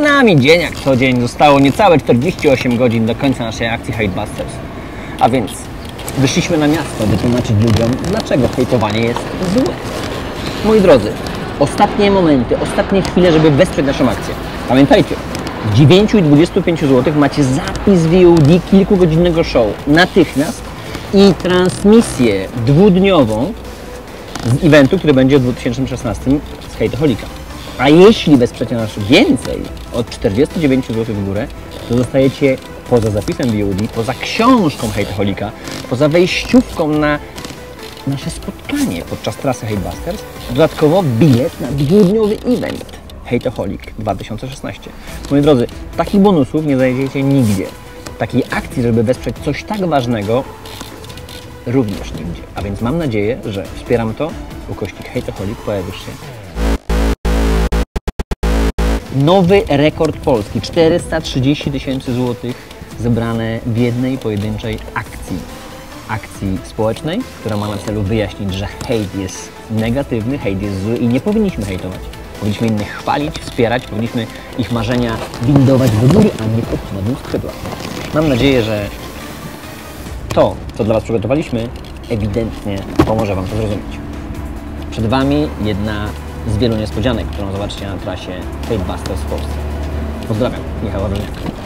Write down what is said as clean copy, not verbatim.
nami dzień jak co dzień. Zostało niecałe 48 godzin do końca naszej akcji Hatebusters. A więc wyszliśmy na miasto, by tłumaczyć ludziom, dlaczego hejtowanie jest złe. Moi drodzy, ostatnie momenty, ostatnie chwile, żeby wesprzeć naszą akcję. Pamiętajcie, w 9 i 25 zł macie zapis VOD kilkugodzinnego show natychmiast i transmisję dwudniową z eventu, który będzie w 2016 z Hejtoholika. A jeśli wesprzecie nas więcej od 49 zł w górę, to zostajecie poza zapisem VOD, poza książką Hejtoholika, poza wejściówką na nasze spotkanie podczas trasy Hatebusters, dodatkowo bilet na dwudniowy event Hejtoholik 2016. Moi drodzy, takich bonusów nie znajdziecie nigdzie. Takiej akcji, żeby wesprzeć coś tak ważnego, również nigdzie. A więc mam nadzieję, że wspieram to. Ukośnik Hejtoholik pojawisz się. Nowy rekord Polski. 430 000 złotych zebrane w jednej pojedynczej akcji. Akcji społecznej, która ma na celu wyjaśnić, że hejt jest negatywny, hejt jest zły i nie powinniśmy hejtować. Powinniśmy innych chwalić, wspierać, powinniśmy ich marzenia windować do góry, a nie popchnąć im skrzydła. Mam nadzieję, że to, co dla Was przygotowaliśmy, ewidentnie pomoże Wam to zrozumieć. Przed Wami jedna z wielu niespodzianek, którą zobaczycie na trasie Hatebusters w Polsce. Pozdrawiam, Michał Wawrzyniak.